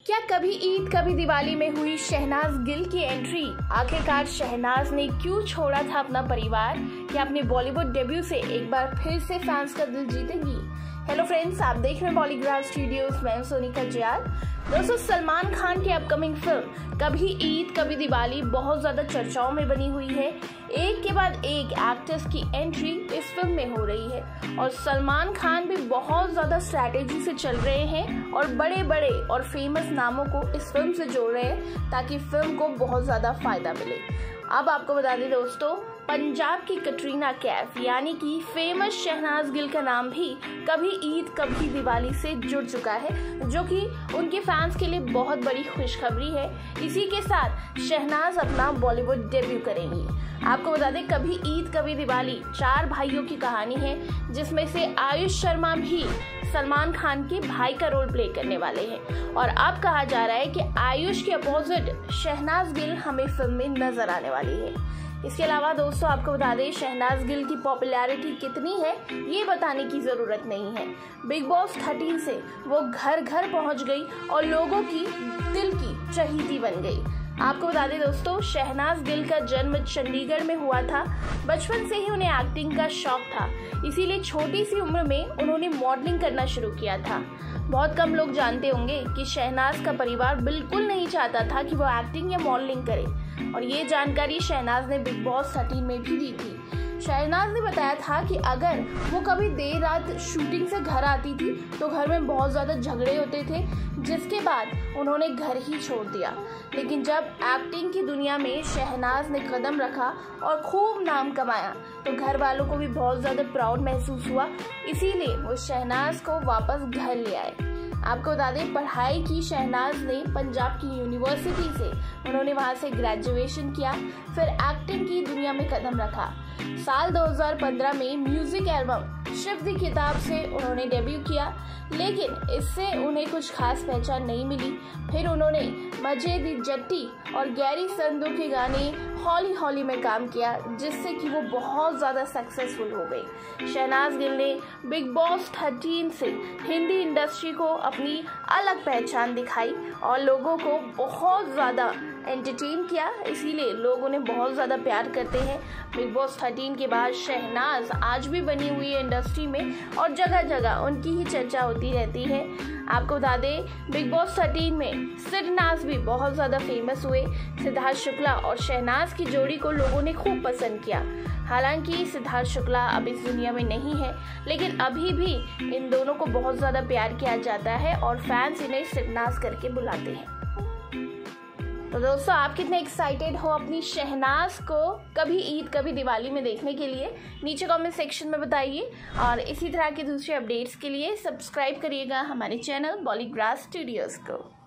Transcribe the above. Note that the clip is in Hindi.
क्या कभी ईद कभी दिवाली में हुई शहनाज गिल की एंट्री आखिरकार शहनाज ने क्यों छोड़ा था अपना परिवार? क्या अपने बॉलीवुड डेब्यू से एक बार फिर से फैंस का दिल जीतेंगी? हेलो फ्रेंड्स, आप देख रहे हैं पॉलीग्राफ स्टूडियोज। मैं सोनिका जयाल। दोस्तों, सलमान खान की अपकमिंग फिल्म कभी ईद कभी दिवाली बहुत ज्यादा चर्चाओं में बनी हुई है। एक के बाद एक एक्टर्स की एंट्री इस फिल्म में हो रही है और सलमान खान भी बहुत ज्यादा स्ट्रैटेजी से चल रहे हैं और बड़े बड़े और फेमस नामों को इस फिल्म से जोड़ रहे हैं ताकि फिल्म को बहुत ज्यादा फायदा मिले। अब आपको बता दें दोस्तों, पंजाब की कटरीना कैफ यानी कि फेमस शहनाज गिल का नाम भी कभी ईद कभी दिवाली से जुड़ चुका है, जो कि उनके फैंस के लिए बहुत बड़ी खुशखबरी है। इसी के साथ शहनाज अपना बॉलीवुड डेब्यू करेंगी। आपको बता दें, कभी ईद कभी दिवाली 4 भाइयों की कहानी है, जिसमें से आयुष शर्मा भी सलमान खान के भाई का रोल प्ले करने वाले हैं और अब कहा जा रहा है कि आयुष के अपोजिट शहनाज गिल हमें फिल्म में नजर आने वाली है। इसके अलावा दोस्तों, आपको बता दें, शहनाज गिल की पॉपुलैरिटी कितनी है ये बताने की ज़रूरत नहीं है। बिग बॉस 13 से वो घर घर पहुंच गई और लोगों की दिल की चहेती बन गई। आपको बता दें दोस्तों, शहनाज गिल का जन्म चंडीगढ़ में हुआ था। बचपन से ही उन्हें एक्टिंग का शौक था, इसीलिए छोटी सी उम्र में उन्होंने मॉडलिंग करना शुरू किया था। बहुत कम लोग जानते होंगे कि शहनाज का परिवार बिल्कुल नहीं चाहता था कि वो एक्टिंग या मॉडलिंग करे और ये जानकारी शहनाज ने बिग बॉस 13 में भी दी थी। शहनाज ने बताया था कि अगर वो कभी देर रात शूटिंग से घर आती थी तो घर में बहुत ज़्यादा झगड़े होते थे, जिसके बाद उन्होंने घर ही छोड़ दिया। लेकिन जब एक्टिंग की दुनिया में शहनाज ने कदम रखा और खूब नाम कमाया तो घर वालों को भी बहुत ज़्यादा प्राउड महसूस हुआ, इसीलिए वो शहनाज को वापस घर ले आए। आपको बता दें, पढ़ाई की शहनाज ने पंजाब की यूनिवर्सिटी से, उन्होंने वहाँ से ग्रेजुएशन किया, फिर एक्टिंग की दुनिया में कदम रखा। साल 2015 में म्यूजिक एल्बम शिव दी किताब से उन्होंने डेब्यू किया, लेकिन इससे उन्हें कुछ खास पहचान नहीं मिली। फिर उन्होंने मजे दी जट्टी और गैरी संधू के गाने हौली हौली में काम किया, जिससे कि वो बहुत ज़्यादा सक्सेसफुल हो गई। शहनाज गिल ने बिग बॉस 13 से हिंदी इंडस्ट्री को अपनी अलग पहचान दिखाई और लोगों को बहुत ज़्यादा एंटरटेन किया, इसीलिए लोग उन्हें बहुत ज़्यादा प्यार करते हैं। बिग बॉस 13 के बाद शहनाज आज भी बनी हुई है इंडस्ट्री में और जगह जगह उनकी ही चर्चा होती रहती है। आपको बता दें, बिग बॉस 13 में सिद्धनाज भी बहुत ज़्यादा फेमस हुए। सिद्धार्थ शुक्ला और शहनाज की जोड़ी को लोगों ने खूब पसंद किया। हालांकि सिद्धार्थ शुक्ला अब इस दुनिया में नहीं है, लेकिन अभी भी इन दोनों को बहुत ज़्यादा प्यार किया जाता है और फैंस इन्हें सिद्धनाज करके बुलाते हैं। तो दोस्तों, आप कितने एक्साइटेड हो अपनी शहनाज को कभी ईद कभी दिवाली में देखने के लिए? नीचे कमेंट सेक्शन में बताइए और इसी तरह के दूसरे अपडेट्स के लिए सब्सक्राइब करिएगा हमारे चैनल पॉलीग्राफ स्टूडियोज को।